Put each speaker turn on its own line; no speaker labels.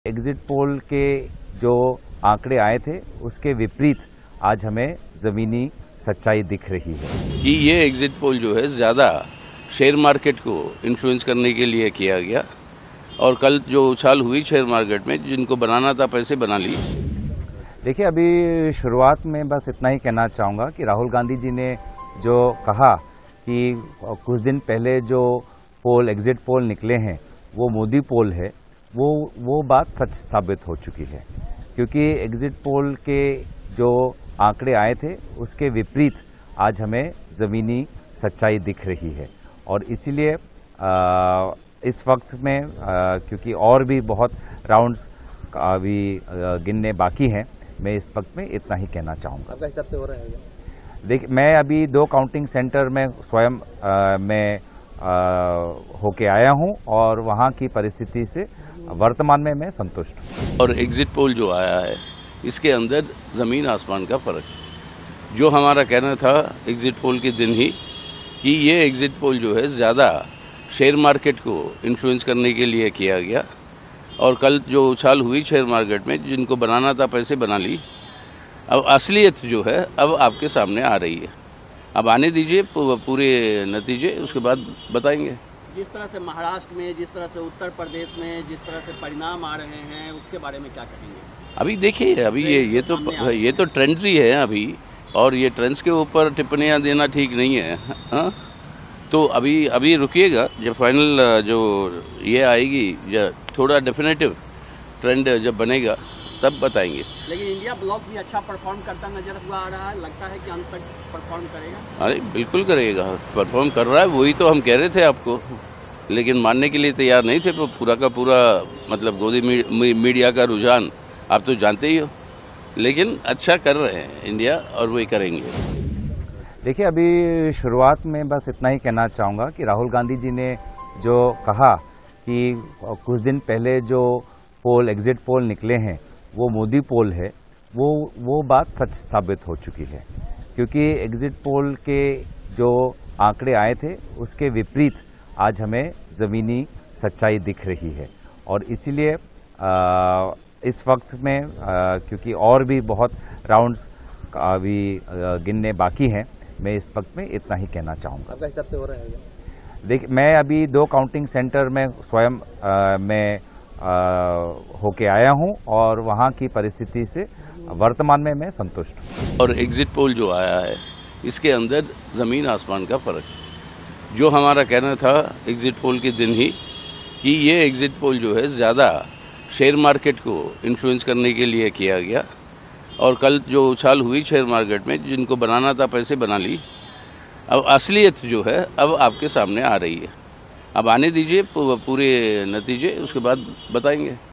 Exit poll के जो आंकड़े आए थे उसके विपरीत आज हमें जमीनी सच्चाई दिख रही है
कि ये एग्जिट पोल जो है ज़्यादा शेयर मार्केट को इन्फ्लुएंस करने के लिए किया गया और कल जो उछाल हुई शेयर मार्केट में जिनको बनाना था पैसे बना ली।
देखिए, अभी शुरुआत में बस इतना ही कहना चाहूँगा कि राहुल गांधी जी ने जो कहा कि कुछ दिन पहले जो एग्जिट पोल निकले हैं वो मोदी पोल है, वो बात सच साबित हो चुकी है, क्योंकि एग्जिट पोल के जो आंकड़े आए थे उसके विपरीत आज हमें ज़मीनी सच्चाई दिख रही है। और इसीलिए इस वक्त में क्योंकि और भी बहुत राउंड्स अभी गिनने बाकी हैं, मैं इस वक्त में इतना ही कहना चाहूँगा।
आपका हिसाब से हो रहा है?
देखिए, मैं अभी 2 काउंटिंग सेंटर में स्वयं मैं होके आया हूं और वहां की परिस्थिति से वर्तमान में मैं संतुष्ट हूं।
और एग्जिट पोल जो आया है इसके अंदर ज़मीन आसमान का फ़र्क है। जो हमारा कहना था एग्जिट पोल के दिन ही कि ये एग्जिट पोल जो है ज़्यादा शेयर मार्केट को इन्फ्लुएंस करने के लिए किया गया और कल जो उछाल हुई शेयर मार्केट में जिनको बनाना था पैसे बना ली। अब असलियत जो है अब आपके सामने आ रही है। अब आने दीजिए पूरे नतीजे, उसके बाद बताएंगे।
जिस तरह से महाराष्ट्र में, जिस तरह से उत्तर प्रदेश में, जिस तरह से परिणाम आ रहे हैं, उसके बारे में क्या कहेंगे? अभी
देखिए, अभी ये तो ट्रेंड्स ही है अभी, और ये ट्रेंड्स के ऊपर टिप्पणियां देना ठीक नहीं है। हाँ, तो अभी रुकिएगा, जब फाइनल जो ये आएगी, जब थोड़ा डेफिनेटिव ट्रेंड जब बनेगा तब बताएंगे।
लेकिन इंडिया ब्लॉक भी अच्छा परफॉर्म करता नजर हुआ आ रहा है, लगता है कि अंत तक परफॉर्म करेगा।
अरे बिल्कुल करेगा, परफॉर्म कर रहा है, वही तो हम कह रहे थे आपको, लेकिन मानने के लिए तैयार नहीं थे। पूरा का पूरा मतलब गोदी मीडिया का रुझान आप तो जानते ही हो, लेकिन अच्छा कर रहे हैं इंडिया और वही करेंगे।
देखिए, अभी शुरुआत में बस इतना ही कहना चाहूँगा कि राहुल गांधी जी ने जो कहा कि कुछ दिन पहले जो एग्जिट पोल निकले हैं वो मोदी पोल है, वो बात सच साबित हो चुकी है, क्योंकि एग्जिट पोल के जो आंकड़े आए थे उसके विपरीत आज हमें ज़मीनी सच्चाई दिख रही है। और इसीलिए इस वक्त में क्योंकि और भी बहुत राउंड्स अभी गिनने बाकी हैं, मैं इस वक्त में इतना ही कहना चाहूँगा।
आपका हिसाब से हो रहा है?
देखिए, मैं अभी 2 काउंटिंग सेंटर में स्वयं मैं होके आया हूं और वहां की परिस्थिति से वर्तमान में मैं संतुष्ट हूं।
और एग्जिट पोल जो आया है इसके अंदर ज़मीन आसमान का फ़र्क है। जो हमारा कहना था एग्जिट पोल के दिन ही कि ये एग्जिट पोल जो है ज़्यादा शेयर मार्केट को इन्फ्लुएंस करने के लिए किया गया और कल जो उछाल हुई शेयर मार्केट में जिनको बनाना था पैसे बना ली। अब असलियत जो है अब आपके सामने आ रही है। अब आने दीजिए पूरे नतीजे, उसके बाद बताएंगे।